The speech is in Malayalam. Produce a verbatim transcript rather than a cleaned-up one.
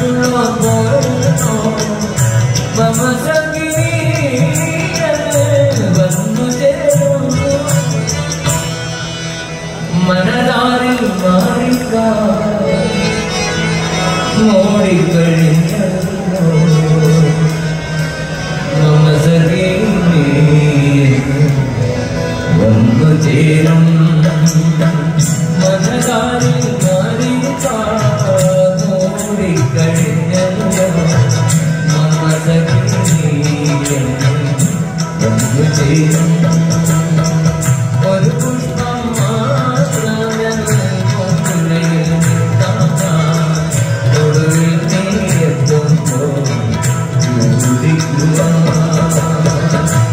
മനതാരിൽ മാറിക്ക മോടിക്കഴിഞ്ഞോ മമ സഖി വന്നു ചേരും മനതാരിൽ മാറിക്ക മോടിക്കഴിഞ്ഞോ മമ സഖി വന്നു ചേരും ഒരു പുഷ്പം Thank you.